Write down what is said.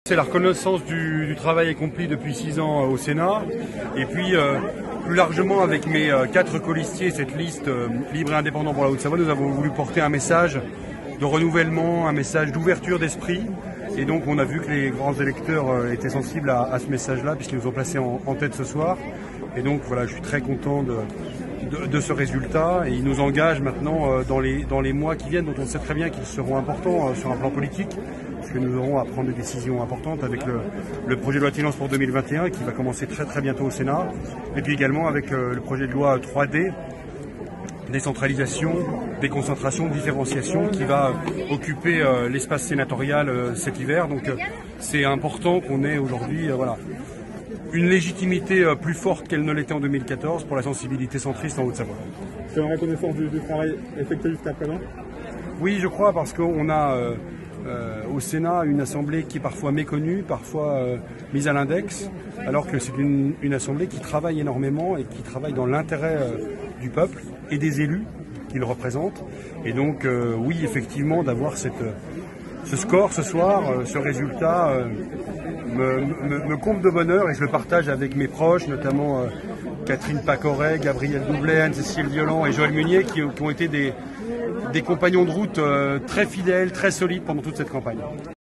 C'est la reconnaissance du travail accompli depuis 6 ans au Sénat, et puis plus largement avec mes 4 colistiers, cette liste libre et indépendant pour la Haute-Savoie, nous avons voulu porter un message de renouvellement, un message d'ouverture d'esprit, et donc on a vu que les grands électeurs étaient sensibles à ce message-là, puisqu'ils nous ont placés en tête ce soir, et donc voilà, je suis très content de ce résultat, et ils nous engagent maintenant dans les mois qui viennent, dont on sait très bien qu'ils seront importants sur un plan politique, parce que nous aurons à prendre des décisions importantes avec le projet de loi de finances pour 2021 qui va commencer très bientôt au Sénat, et puis également avec le projet de loi 3D, décentralisation, déconcentration, différenciation, qui va occuper l'espace sénatorial cet hiver. Donc c'est important qu'on ait aujourd'hui une légitimité plus forte qu'elle ne l'était en 2014 pour la sensibilité centriste en Haute-Savoie. C'est une reconnaissance du travail effectué jusqu'à présent? Oui, je crois, parce qu'on a au Sénat une assemblée qui est parfois méconnue, parfois mise à l'index, alors que c'est une assemblée qui travaille énormément et qui travaille dans l'intérêt du peuple et des élus qu'il représente. Et donc oui, effectivement, d'avoir ce score ce soir, ce résultat me comble de bonheur, et je le partage avec mes proches, notamment Catherine Pacoret, Gabriel Doublet, Anne-Cécile Violent et Joël Munier, qui ont été des compagnons de route très fidèles, très solides pendant toute cette campagne.